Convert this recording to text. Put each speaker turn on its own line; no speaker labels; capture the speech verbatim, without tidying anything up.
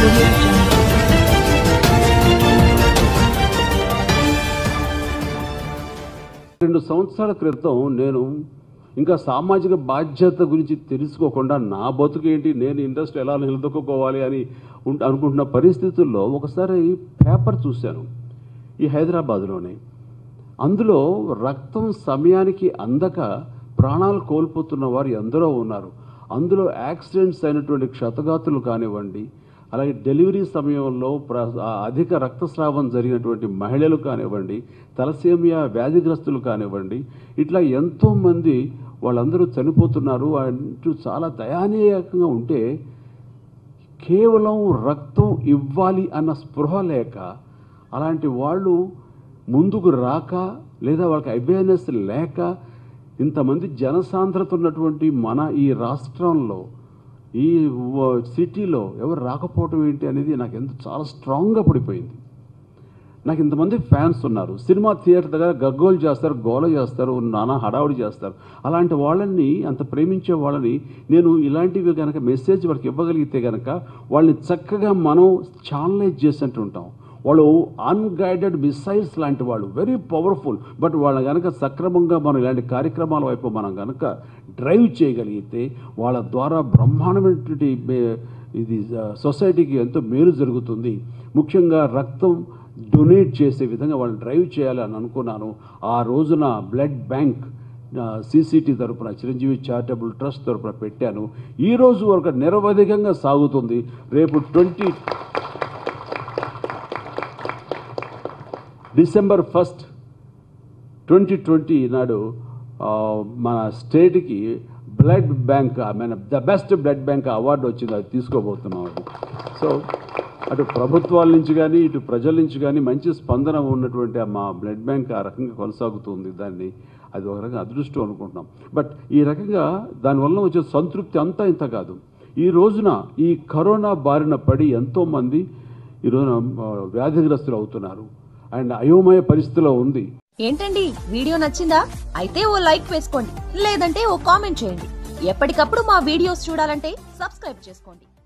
audio jungle.
రెండు సంవత్సరాల క్రితం నేను ఇంకా సామాజిక బాధ్యత గురించి తెలుసుకోకుండా నా బతుకేంటి, నేను ఇండస్ట్రీ ఎలా నిలదొక్కుకోవాలి అని అనుకుంటున్న పరిస్థితుల్లో ఒకసారి పేపర్ చూశాను ఈ హైదరాబాద్లోనే. అందులో రక్తం సమయానికి అందక ప్రాణాలు కోల్పోతున్న వారు ఎందరో ఉన్నారు. అందులో యాక్సిడెంట్స్ అయినటువంటి క్షతగాతులు కానివ్వండి, అలాగే డెలివరీ సమయంలో ప్ర అధిక రక్తస్రావం జరిగినటువంటి మహిళలు కానివ్వండి, తలసేమియా వ్యాధిగ్రస్తులు కానివ్వండి, ఇట్లా ఎంతోమంది వాళ్ళందరూ చనిపోతున్నారు అంటూ చాలా దయానీయంగా ఉంటే, కేవలం రక్తం ఇవ్వాలి అన్న స్పృహ లేక అలాంటి వాళ్ళు ముందుకు రాక, లేదా వాళ్ళకి అవేర్నెస్ లేక, ఇంతమంది జనసాంద్రత ఉన్నటువంటి మన ఈ రాష్ట్రంలో, ఈ సిటీలో ఎవరు రాకపోవటం ఏంటి అనేది నాకు ఎంత చాలా స్ట్రాంగ్గా పడిపోయింది. నాకు ఇంతమంది ఫ్యాన్స్ ఉన్నారు, సినిమా థియేటర్ దగ్గర గగ్గోలు చేస్తారు, గోల చేస్తారు, నానా హడావుడి చేస్తారు. అలాంటి వాళ్ళని, అంత ప్రేమించే వాళ్ళని నేను ఇలాంటివి కనుక మెసేజ్ వాళ్ళకి ఇవ్వగలిగితే కనుక వాళ్ళని చక్కగా మనం ఛానలైజ్ చేసినట్టు ఉంటాం. వాళ్ళు అన్గైడెడ్ మిసైల్స్ లాంటి వాళ్ళు, వెరీ పవర్ఫుల్. బట్ వాళ్ళ కనుక సక్రమంగా మనం ఇలాంటి కార్యక్రమాల వైపు మనం కనుక డ్రైవ్ చేయగలిగితే వాళ్ళ ద్వారా బ్రహ్మాండమైనటువంటి ఇది సొసైటీకి ఎంతో మేలు జరుగుతుంది. ముఖ్యంగా రక్తం డొనేట్ చేసే విధంగా వాళ్ళని డ్రైవ్ చేయాలి అని అనుకున్నాను. ఆ రోజున బ్లడ్ బ్యాంక్ సిసిటి తరపున, చిరంజీవి చారిటబుల్ ట్రస్ట్ తరపున పెట్టాను. ఈరోజు వరకు నిరవధికంగా సాగుతుంది. రేపు twenty December first twenty twenty నాడు మన స్టేట్కి బ్లడ్ బ్యాంక్, మన the best blood bank award వచ్చింది, అది తీసుకోబోతున్నాం. అది సో అటు ప్రభుత్వాల నుంచి కానీ ఇటు ప్రజల నుంచి కానీ మంచి స్పందన ఉన్నటువంటి మా బ్లడ్ బ్యాంక్ ఆ రకంగా కొనసాగుతుంది. దాన్ని అది ఒక రకంగా అదృష్టం అనుకుంటున్నాం. బట్ ఈ రకంగా దానివల్ల వచ్చే సంతృప్తి అంతా ఇంత కాదు. ఈ రోజున ఈ కరోనా బారిన పడి ఎంతోమంది ఈ రోజున వ్యాధిగ్రస్తులు అవుతున్నారు అండ్ అయోమయ పరిస్థితిలో ఉంది.
ఏంటండి, వీడియో నచ్చిందా? అయితే ఓ లైక్ వేసుకోండి, లేదంటే ఓ కామెంట్ చేయండి. ఎప్పటికప్పుడు మా వీడియోస్ చూడాలంటే సబ్స్క్రైబ్ చేసుకోండి.